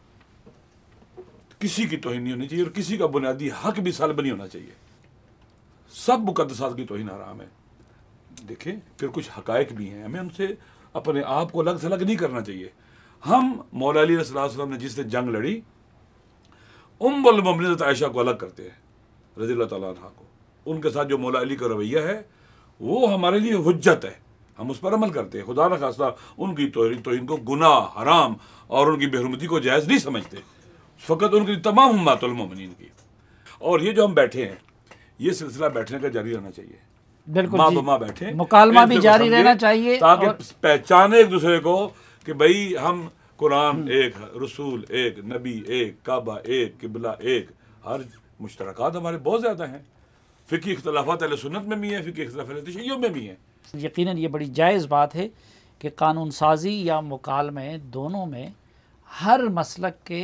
किसी की तौहीन नहीं होनी चाहिए और किसी का बुनियादी हक भी सल्ब नहीं होना चाहिए। सब मुक़द्दसात की तौहीन हराम है। देखें, फिर कुछ हक़ाइक़ भी हैं, हमें उनसे अपने आप को अलग थलग नहीं करना चाहिए। हम मौला अली सल्लल्लाहु अलैहि वसल्लम ने जिससे जंग लड़ी, उम्मुल मोमिनीन आयशा को अलग करते हैं रज़ियल्लाहु तआला अन्हा को। उनके साथ जो मौला अली का रवैया है वो हमारे लिए हुज्जत है, हम उस पर अमल करते हैं। खुदा न खास्ता उनकी तौहीन को गुनाह, हराम और उनकी बेहुरमती को जायज़ नहीं समझते, फ़कत उनकी तमाम उम्मतुल मोमिनीन की। और ये जो हम बैठे हैं, ये सिलसिला बैठने का जारी रहना चाहिए। बिल्कुल माँ बमा बैठे, मुकालमा भी जारी रहना चाहिए ताकि और पहचाने एक दूसरे को कि भाई हम कुरान एक, रसूल एक, नबी एक, काबा एक, किबला एक, हर मुश्तरकात हमारे बहुत ज़्यादा हैं। फ़िक़ही इख्तिलाफ़ात अहले सुन्नत में भी हैं, फ़िक़ही इख्तिलाफ़ात अहले तशय्युअ में भी हैं। यकीनन ये बड़ी जायज़ बात है कि कानून साजी या मुकालमे दोनों में हर मसलक के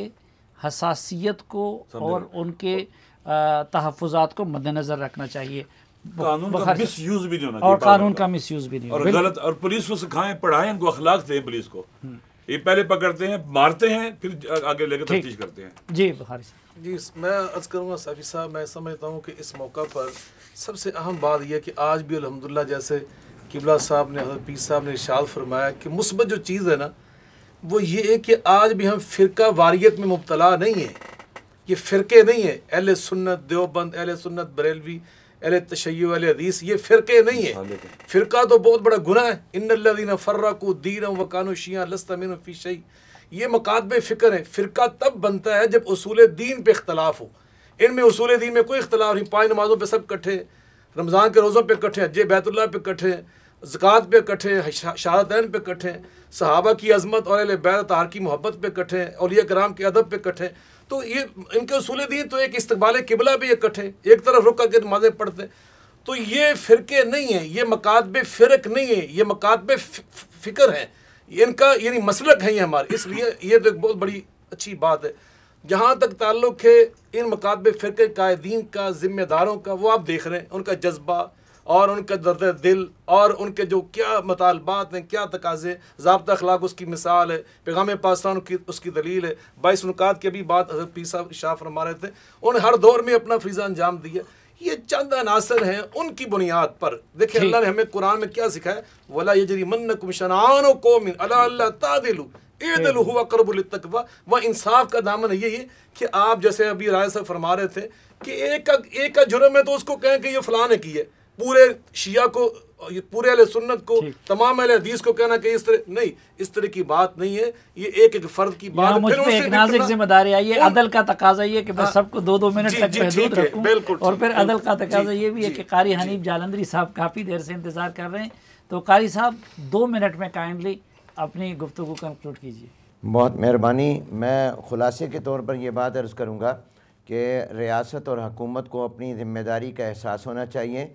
हसासियत को और उनके तहफ़्फ़ुज़ात को मद्देनज़र रखना चाहिए। कानून का मिसयूज़ भी नहीं होना चाहिए, और कानून का मिसयूज़ भी नहीं और गलत, और पुलिस को सिखाएं, पढ़ाएं, इनको अखलाक दें पुलिस को। ये पहले पकड़ते हैं, मारते हैं, फिर आगे लेकर तफ्तीश करते हैं। जी बुखारी साहब। जी, मैं अर्ज़ करूँगा साफ़ी साहब, मैं समझता हूँ कि इस मौका पर सबसे अहम बात यह है कि आज भी अल्हम्दुलिल्लाह जैसे किबला साहब ने, हज़रत पीर साहब ने इरशाद फरमाया कि मुस्बत जो चीज़ है ना वो ये है कि आज भी हम फ़िरका वारियत में मुब्तला नहीं है। ये फ़िरके नहीं है, अहले सुन्नत देवबंद, अहले सुन्नत बरेलवी, अहले तशय्युअ, अहले हदीस, ये फ़िरके नहीं है। फ़िरका तो बहुत बड़ा गुनाह है। इन्नल्लज़ीना फ़र्रक़ू दीनहुम व कानू शियअन लस्त मिनहुम फ़ी शै। ये मकातबे फ़िक्र है। फ़िरका तब बनता है जब उसूल दीन पे इख्तलाफ हो। इनमें उसूल दीन में कोई इख्तलाफ नहीं, 5 नमाज़ों पे सब इकट्ठे, रमज़ान के रोज़ों पे इकट्ठे, हज बैतुल्लाह पे इकट्ठे, ज़कात पे इकट्ठे, शहादतैन पे इकट्ठे, सहाबा की अज़मत और अहले बैत तार की मोहब्बत पे इकट्ठे, औलिया कराम के अदब पे इकट्ठे। तो ये इनके उसूल दीन तो एक इस्तक़बाल किबला भी इकट्ठे, एक तरफ रुक के नमाज़ें पढ़ते। तो ये फ़िरके नहीं है, ये मकातबे फ़िरक नहीं है, ये मकातबे फ़िक्र हैं, इनका यानी मसलक है ये हमारे। इसलिए ये तो एक बहुत बड़ी अच्छी बात है। जहाँ तक ताल्लुक़ है इन मकातबे फ़िरके कायदीन का, ज़िम्मेदारों का, वो आप देख रहे हैं उनका जज्बा और उनका दर्द दिल और उनके जो क्या मतालबात हैं, क्या तकाज़े, ज़ाब्ता अखलाक उसकी मिसाल है, पैगाम पाकिस्तान की उसकी दलील है। 22 नुकात की भी बात हज़रत पीर साहब इरशाद फरमा रहे थे, उन्हें हर दौर में अपना फ़रीज़ा अंजाम दिया। ये चंद अनासर हैं, उनकी बुनियाद पर देखिए अल्लाह ने हमें कुरान में क्या सिखाया, वला यजरिमन्नकुम शनआनु कौमिन अला अल्ला तादिलु इदलु हुवा अक़रबु लित्तक़वा। वह इंसाफ का दामन है ये कि आप जैसे अभी राय साहब फरमा रहे थे कि एक का जुर्म है तो उसको कहें कि ये फ़लाँ ने की है, पूरे शिया को, पूरे अहले सुन्नत को, तमाम अहले हदीस को कहना कि इस तरह नहीं, इस तरह की बात नहीं है। ये एक फर्द की बात है। मुझ पे एक नाज़िक जिम्मेदारी आई है, अदल का तकाजा ये कि मैं सबको 2-2 मिनट तक महदूद रखूं। और फिर अदल का तकाजा ये भी है कि कारी हनीफ जालंधरी साहब काफ़ी देर से इंतज़ार कर रहे हैं। तो कारी साहब 2 मिनट में काइंडली अपनी गुफ्तगू कंक्लूड कीजिए। बहुत मेहरबानी। मैं ख़ुलासे के तौर पर यह बात अर्ज़ करूँगा कि रियासत और हुकूमत को अपनी ज़िम्मेदारी का एहसास होना चाहिए।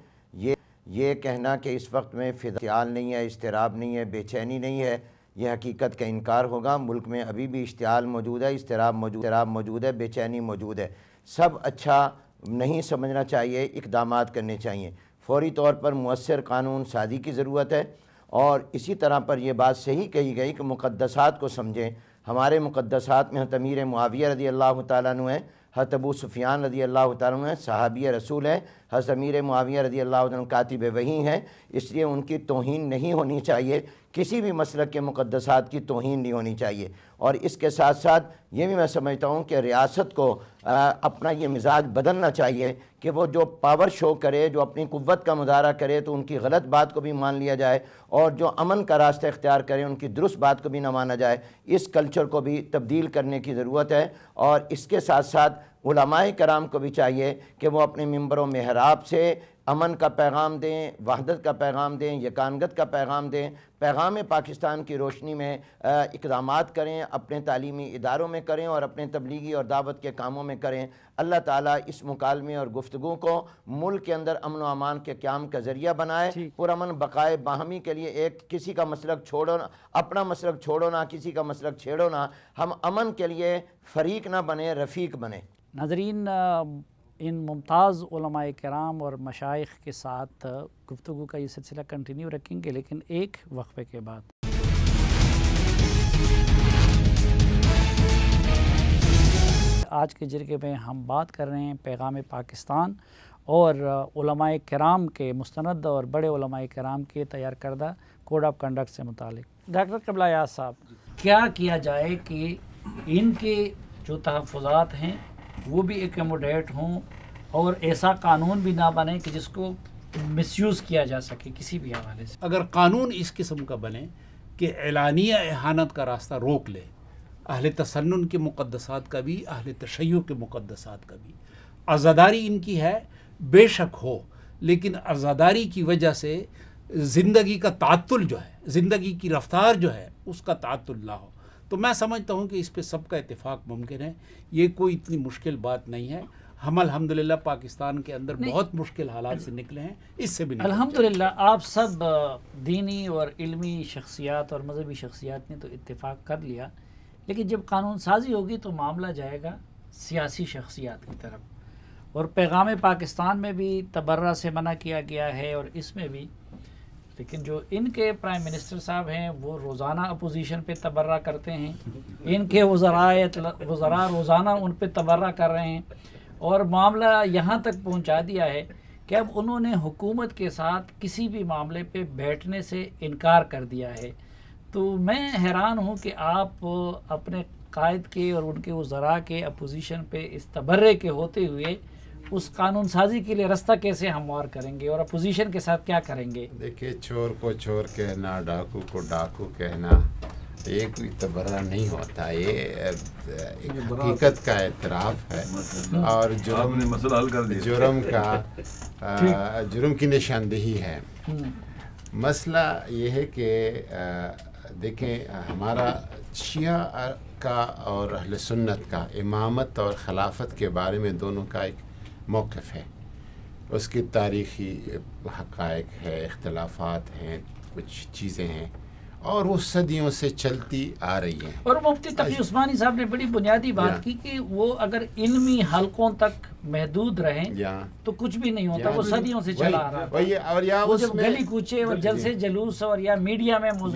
ये कहना कि इस वक्त में फ़िज़ाल नहीं है, इस्तिराब नहीं है, बेचैनी नहीं है, यह हकीकत का इनकार होगा। मुल्क में अभी भी इश्तियाल मौजूद है, इस्तिराब मौजूद है, बेचैनी मौजूद है। सब अच्छा नहीं समझना चाहिए, इक़दामात करने चाहिए। फ़ौरी तौर पर मुअस्सर कानून साज़ी की ज़रूरत है। और इसी तरह पर यह बात सही कही गई कि मुक़द्दसात को समझें। हमारे मुक़द्दसात में हज़रत अमीर मुआविया रज़ी अल्लाह तआला अन्हु हैं, हज़रत अबू सुफ़ियान रज़ी अल्लाह तआला अन्हु हैं, सहाबी रसूल हैं, हज़रत अमीर मुआविया रज़ी अल्लाह तआला अन्हु कातिब वही हैं। इसलिए उनकी तौहीन नहीं होनी चाहिए, किसी भी मसलक के मुक़द्दसात की तौहीन नहीं होनी चाहिए। और इसके साथ साथ ये भी मैं समझता हूँ कि रियासत को अपना ये मिजाज बदलना चाहिए कि वो जो पावर शो करे, जो अपनी कुव्वत का मुजाहरा करे तो उनकी गलत बात को भी मान लिया जाए, और जो अमन का रास्ता इख्तियार करे उनकी दुरुस्त बात को भी ना माना जाए। इस कल्चर को भी तब्दील करने की ज़रूरत है। और इसके साथ साथ علماء کرام کو بھی چاہیے کہ وہ اپنے منبر و محراب سے امن کا پیغام دیں، وحدت کا پیغام دیں، یکانگت کا پیغام دیں، پیغام پاکستان کی روشنی میں اقدامات کریں، اپنے تعلیمی اداروں میں کریں اور اپنے تبلیغی اور دعوت کے کاموں میں کریں۔ اللہ تعالیٰ اس مکالمے اور گفتگو کو ملک کے اندر امن و امان کے قیام کا ذریعہ بنائے، پرامن بقائے باہمی کے لیے ایک کسی کا مسلک چھوڑو نہ، اپنا مسلک چھوڑو نہ، کسی کا مسلک چھیڑو نہ، ہم امن کے لیے فریق نہ بنے، رفیق بنے۔ ناظرین، ان ممتاز علماء کرام اور مشائخ کے ساتھ گفتگو کا یہ سلسلہ کنٹینیو رکھیں گے، لیکن ایک وقفے کے بعد۔ آج کے جرگے میں ہم بات کر رہے ہیں پیغام پاکستان اور علماء کرام کے مستند اور بڑے علماء کرام کے تیار کردہ کوڈ آف کنڈکٹ سے متعلق۔ ڈاکٹر قبلہ یاز صاحب، کیا کیا جائے کہ ان کے جو تحفظات ہیں وہ بھی ایکوموڈیٹ ہوں اور ایسا قانون بھی نہ بنے کہ جس کو مس یوز کیا جا سکے کسی بھی حوالے سے؟ اگر قانون اس قسم کا بنے کہ اعلانیہ احانت کا راستہ روک لے، اہل تسنن کے مقدسات کا بھی، اہل تشیع کے مقدسات کا بھی، عزاداری ان کی ہے بے شک ہو، لیکن عزاداری کی وجہ سے زندگی کا تعطل جو ہے، زندگی کی رفتار جو ہے اس کا تعطل نہ ہو، تو میں سمجھتا ہوں کہ اس پہ سب کا اتفاق ممکن ہے۔ یہ کوئی اتنی مشکل بات نہیں ہے۔ ہم الحمدللہ پاکستان کے اندر بہت مشکل حالات سے نکلے ہیں، اس سے بھی الحمدللہ آپ سب دینی اور علمی شخصیات اور مذہبی شخصیات نے تو اتفاق کر لیا، لیکن جب قانون سازی ہوگی تو معاملہ جائے گا سیاسی شخصیات کی طرف، اور پیغام پاکستان میں بھی تبرہ سے منع کیا گیا ہے اور اس میں بھی، لیکن جو ان کے پرائم منسٹر صاحب ہیں وہ روزانہ اپوزیشن پہ تبرہ کرتے ہیں، ان کے وزراء روزانہ ان پہ تبرہ کر رہے ہیں، اور معاملہ یہاں تک پہنچا دیا ہے کہ اب انہوں نے حکومت کے ساتھ کسی بھی معاملے پہ بیٹھنے سے انکار کر دیا ہے۔ تو میں حیران ہوں کہ آپ اپنے قائد کے اور ان کے وزراء کے اپوزیشن پہ اس تبرے کے ہوتے ہوئے اس قانون سازی کے لیے راستہ کیسے ہموار کریں گے اور اپوزیشن کے ساتھ کیا کریں گے؟ دیکھیے، چور کو چور کہنا، ڈاکو کو ڈاکو کہنا یہ کوئی تبرہ نہیں ہوتا، یہ ایک حقیقت کا اعتراف ہے اور جرم کی نشاندہی ہے۔ مسئلہ یہ ہے کہ دیکھیں، ہمارا شیعہ کا اور اہل سنت کا امامت اور خلافت کے بارے میں دونوں کا ایک موقف ہے، اس کی تاریخی حقائق ہے، اختلافات ہیں، کچھ چیزیں ہیں، اور وہ صدیوں سے چلتی آ رہی ہیں۔ اور مفتی تقی عثمانی صاحب نے بڑی بنیادی بات کی کہ وہ اگر علمی حلقوں تک محدود رہیں تو کچھ بھی نہیں ہوتا، وہ صدیوں سے چلا آ رہا ہے، وہ جب گلی کوچے اور جلسے جلوس اور یا میڈیا میں موجود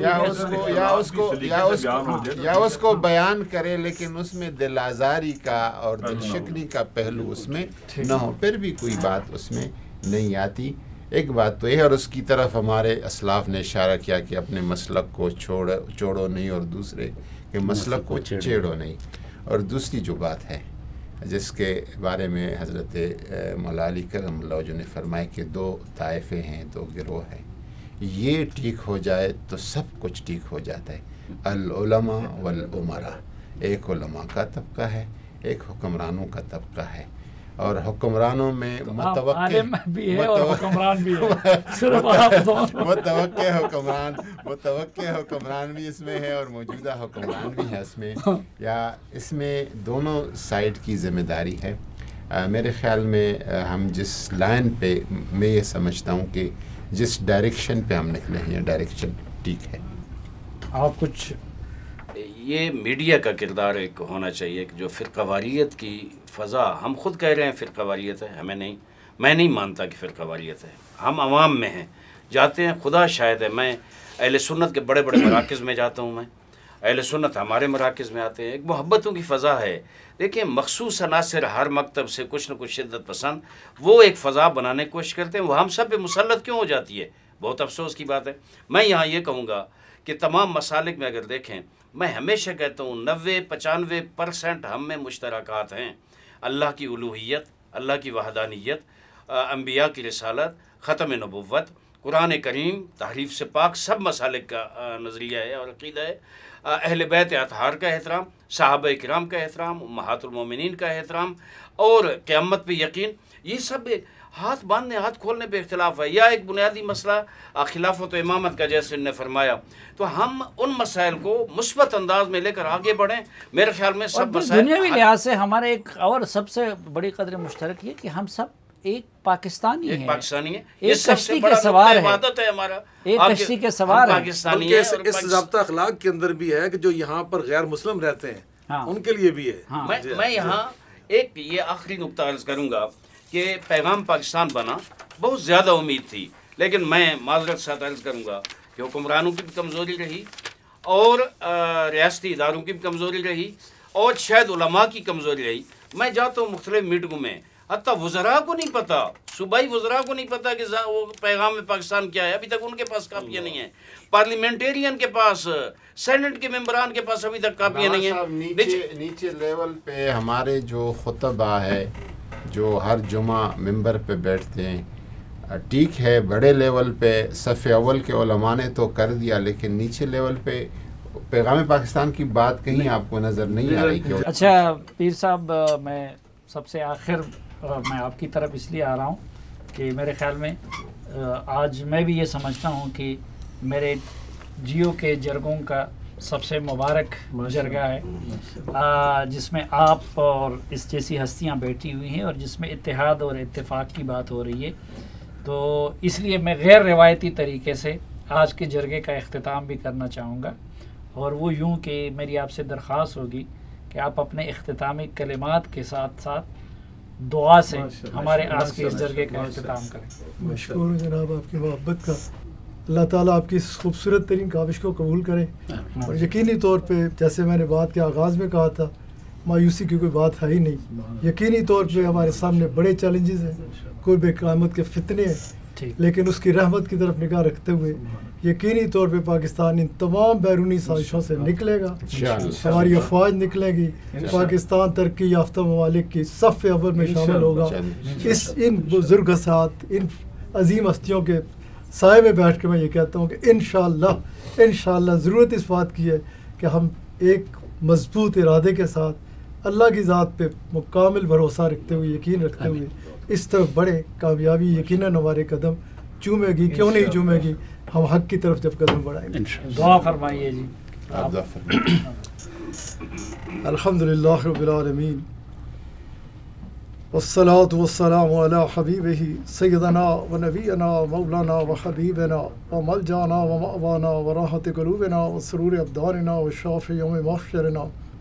یا اس کو بیان کرے، لیکن اس میں دل آزاری کا اور دل شکنی کا پہلو اس میں نہ ہو، پھر بھی کوئی بات اس میں نہیں آتی۔ ایک بات تو یہ ہے، اور اس کی طرف ہمارے اسلاف نے اشارہ کیا کہ اپنے مسلک کو چھوڑو نہیں اور دوسرے کے مسلک کو چھیڑو نہیں۔ اور دوسری جو بات ہے جس کے بارے میں حضرت مولا علی کرم اللہ وجہ نے فرمائے کہ دو طائفے ہیں، دو گروہ ہیں، یہ ٹھیک ہو جائے تو سب کچھ ٹھیک ہو جاتا ہے۔ العلماء والامراء، ایک علماء کا طبقہ ہے، ایک حکمرانوں کا طبقہ ہے، اور حکمرانوں میں متوقع حکمران بھی اس میں ہے اور موجودہ حکمران بھی ہے اس میں، یا اس میں دونوں سائڈ کی ذمہ داری ہے۔ میرے خیال میں ہم جس لائن پہ، میں یہ سمجھتا ہوں کہ جس ڈائریکشن پہ ہم نکلے ہیں، یہ ڈائریکشن ٹھیک ہے۔ آپ کچھ یہ میڈیا کا کردار ایک ہونا چاہیے کہ جو فرقہ واریت کی فضا، ہم خود کہہ رہے ہیں فرقہ واریت ہے، میں نہیں مانتا کہ فرقہ واریت ہے، ہم عوام میں ہیں، جاتے ہیں، خدا شاہد ہے، میں اہل سنت کے بڑے بڑے مراکز میں جاتا ہوں، میں اہل سنت ہمارے مراکز میں آتے ہیں، ایک محبتوں کی فضا ہے۔ دیکھیں، مخصوص عناصر ہر مکتب سے کچھ نہ کچھ شدت پسند وہ ایک فضا بنانے کی کوشش کرتے ہیں، وہ ہم سب پہ مسلط کیوں ہو جاتی ہے؟ بہت افسوس کی بات ہے۔ میں یہاں یہ کہوں گا کہ تمام مسالک میں اگر دیکھیں، میں ہمیشہ کہتا ہوں 90-95% ہم میں مشترکات ہیں، اللہ کی الوہیت، اللہ کی وحدانیت، انبیاء کی رسالت، ختم نبوت، قرآن کریم، تحریف سے پاک سب مسالک کا نظریہ ہے اور عقیدہ ہے، اہل بیت اطہار کا احترام، صحابہ کرام کا احترام، امہات المومنین کا احترام اور قیامت پہ یقین، یہ سب ہاتھ باندھنے ہاتھ کھولنے پہ اختلاف ہے، یا ایک بنیادی مسئلہ خلافت و امامت کا جیسے نے فرمایا، تو ہم ان مسائل کو مثبت انداز میں لے کر آگے بڑھیں۔ میرے خیال میں سب مسائل دنیاوی لحاظ سے ہمارے ایک اور سب سے بڑی قدر مشترک یہ کہ ہم سب ایک پاکستانی ہیں، ایک کشتی کے سوار ہیں، ایک کشتی کے سوار ہیں۔ اس ضابطہ اخلاق کے اندر بھی ہے کہ جو یہاں پر غیر مسلم رہتے ہیں ان کے لیے بھی ہے۔ میں یہاں ایک یہ آخری نقطہ عرض کروں گا کہ پیغام پاکستان بنا، بہت زیادہ امید تھی، لیکن میں معذرت ساتھ عرض کروں گا کہ حکمرانوں کی بھی کمزوری رہی اور ریاستی اداروں کی بھی کمزوری رہی اور شاید علماء کی کمزوری رہی۔ میں جاتا ہوں مختلف میٹنگوں میں، حتیٰ وزراء کو نہیں پتا، صوبائی وزراء کو نہیں پتا کہ وہ پیغام پاکستان کیا ہے، ابھی تک ان کے پاس کاپیاں نہیں ہیں، پارلیمنٹیرین کے پاس، سینٹ کے ممبران کے پاس ابھی تک کاپیاں نہیں ہیں۔ نیچے لیول پہ ہمارے جو خطبہ ہے جو ہر جمعہ ممبر پہ بیٹھتے ہیں، ٹھیک ہے بڑے لیول پہ صف اول کے علماء نے تو کر دیا، لیکن نیچے لیول پہ پیغام پاکستان کی بات کہیں آپ کو نظر نہیں آ رہی۔ اچھا پیر صاحب، میں سب سے آخر میں آپ کی طرف اس لیے آ رہا ہوں کہ میرے خیال میں آج میں بھی یہ سمجھتا ہوں کہ میرے جیو کے جرگوں کا سب سے مبارک جرگہ ہے، جس میں آپ اور اس جیسی ہستیاں بیٹھی ہوئی ہیں اور جس میں اتحاد اور اتفاق کی بات ہو رہی ہے۔ تو اس لیے میں غیر روایتی طریقے سے آج کے جرگے کا اختتام بھی کرنا چاہوں گا، اور وہ یوں کہ میری آپ سے درخواست ہوگی کہ آپ اپنے اختتامی کلمات کے ساتھ ساتھ دعا سے ہمارے آج کے اس جرگے کا اختتام کریں۔ مشکور ہوں جناب آپ کی محبت کا، اللہ تعالیٰ آپ کی اس خوبصورت ترین کاوش کو قبول کرے، اور یقینی طور پہ جیسے میں نے بات کے آغاز میں کہا تھا، مایوسی کی کوئی بات ہے ہی نہیں، یقینی طور پہ ہمارے سامنے بڑے چیلنجز ہیں، قرب قیامت کے فتنے ہیں، لیکن اس کی رحمت کی طرف نگاہ رکھتے ہوئے یقینی طور پہ پاکستان ان تمام بیرونی سازشوں سے نکلے گا، ہماری افواج نکلیں گی، پاکستان ترقی یافتہ ممالک کی صف اول میں شامل ہوگا۔ ان بزرگ اساتذہ، ان عظیم ہستیوں کے سائے میں بیٹھ کے میں یہ کہتا ہوں کہ انشاءاللہ ضرورت اس بات کی ہے کہ ہم ایک مضبوط ارادے کے ساتھ اللہ کی ذات پہ مکمل بھروسہ رکھتے ہوئے، یقین رکھتے ہوئے اس طرف بڑے، کامیابی یقیناً ہمارے قدم چومے گی، کیوں نہیں چومے گی، ہم حق کی طرف جب قدم بڑھائیں گے۔ دعا فرمائیے جی۔ الحمدللہ رب العالمین، والصلاة والسلام علی حبیبہ سیدنا و نبینا مولانا و حبیبنا و ملجانا و مأوانا و راحت قلوبنا و سرور ابداننا و شافع یوم محشرنا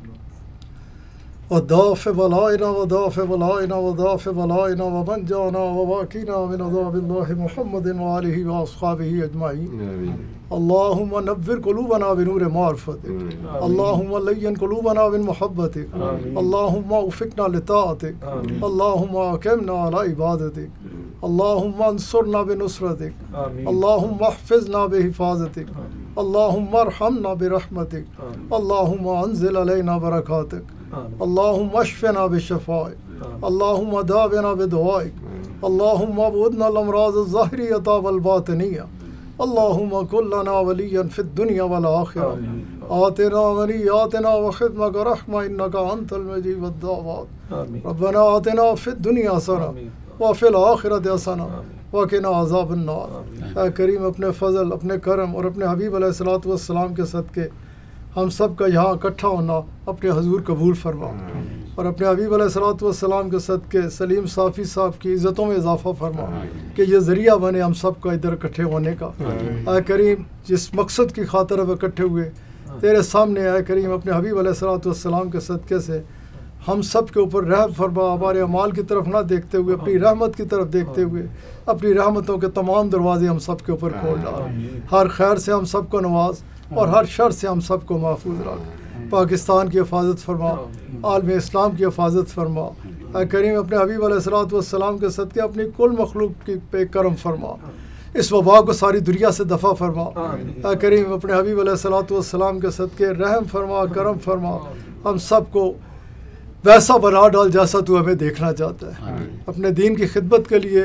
و دافع بلائنا و دافع بلائنا و دافع بلائنا و منجانا و واقینا من عذاب اللہ محمد و آلہ و اصحابہ اجمعین۔ اللہم نور قلوبنا بنور معرفتک، اللہم لین قلوبنا بالمحبتک، اللہم وفقنا لطاعتک، اللہم اقمنا علی عبادتک، اللہم انصرنا بنصرتک، اللہم احفظنا بحفاظتک، اللہم ارحمنا برحمتک، اللہم انزل علینا برکاتک، اللہم اشفنا بشفائک، اللہم داونا بدعائک، اللہم ابعدنا الامراض الظاہریۃ والباطنیہ، اللہم کن لنا ولیا فی الدنیا والآخرہ، آتنا منیاتنا وخدمک رحمہ انک انت المجیب الدعوات، ربنا آتنا فی الدنیا حسنہ وفی الآخرۃ حسنہ وقنا عذاب النار۔ اے کریم اپنے فضل، اپنے کرم اور اپنے حبیب علیہ الصلوۃ والسلام کے صدقے ہم سب کا یہاں اکٹھا ہونا اپنے حضور قبول فرما، اور اپنے حبیب علیہ الصلوۃ والسلام کے صدقے سلیم صافی صاحب کی عزتوں میں اضافہ فرما کہ یہ ذریعہ بنے ہم سب کا ادھر اکٹھے ہونے کا۔ اے کریم جس مقصد کی خاطر اب اکٹھے ہوئے تیرے سامنے، اے کریم اپنے حبیب علیہ الصلوۃ والسلام کے صدقے سے ہم سب کے اوپر رحم فرما، ہمارے اعمال کی طرف نہ دیکھتے ہوئے اپنی رحمت کی طرف دیکھتے ہوئے اپنی رحمتوں کے تمام دروازے ہم سب کے اوپر کھول ڈال، ہر خیر سے ہم سب کو نواز اور ہر شر سے ہم سب کو محفوظ رکھ، پاکستان کی حفاظت فرما، عالم اسلام کی حفاظت فرما۔ اے کریم اپنے حبیب علیہ الصلوۃ والسلام کے صدقے اپنی کل مخلوق کی پہ کرم فرما، اس وبا کو ساری دنیا سے دفع فرما۔ اے کریم اپنے حبیب علیہ الصلوۃ والسلام کے صدقے رحم فرما، کرم فرما، ہم سب کو ویسا بنا ڈال جیسا تو ہمیں دیکھنا چاہتا ہے۔ اپنے دین کی خدمت کے لیے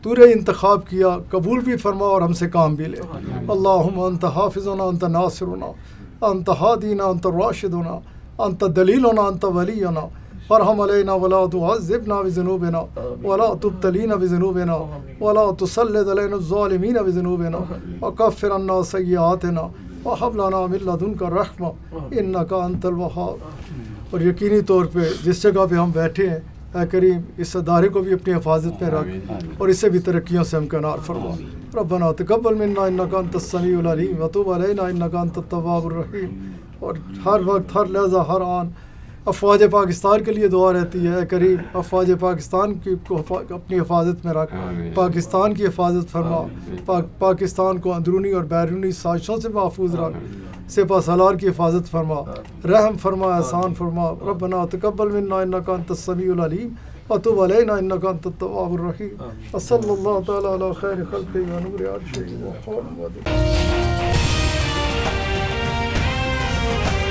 تو نے انتخاب کیا، قبول بھی فرما اور ہم سے کام بھی لے۔ اللہم انت حافظنا، انت ناصرنا، انت ہادینا، انت راشدنا، انت دلیلنا، انت ولینا، فرحم علینا ولا تعذبنا بذنوبنا ولا تبتلینا بذنوبنا ولا تسلط علینا الظالمین بذنوبنا وکفر عنا سیئاتنا وہب لنا من لدنک رحمہ انک انت الوہاب۔ اور یقینی طور پہ جس جگہ پہ ہم بیٹھے ہیں اے کریم اس ادارے کو بھی اپنی حفاظت میں رکھ اور اسے بھی ترقیوں سے ہمکنار فرما۔ ربنا تقبل منا انک انت السمیع العلیم وتب علینا انک انت التواب الرحیم۔ اور ہر وقت، ہر لحظہ، ہر آن افواج پاکستان کے لیے دعا رہتی ہے، اے کریم افواج پاکستان کی کو اپنی حفاظت میں رکھ، پاکستان کی حفاظت فرما، پاکستان کو اندرونی اور بیرونی سازشوں سے محفوظ رکھ، سپہ سالار کی حفاظت فرما، رحم فرما، احسان فرما۔ ربنا تقبل منا انک انت السمیع العلیم وتب علینا انک انت التواب الرحیم۔ صلی اللہ تعالی علی خیر خلقہ و نور عرشہ محمد۔